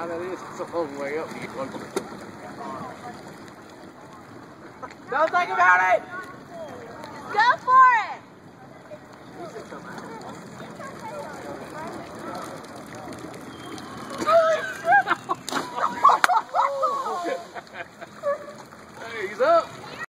Yeah, that is. It's a long way up. Don't think about it! Go for it!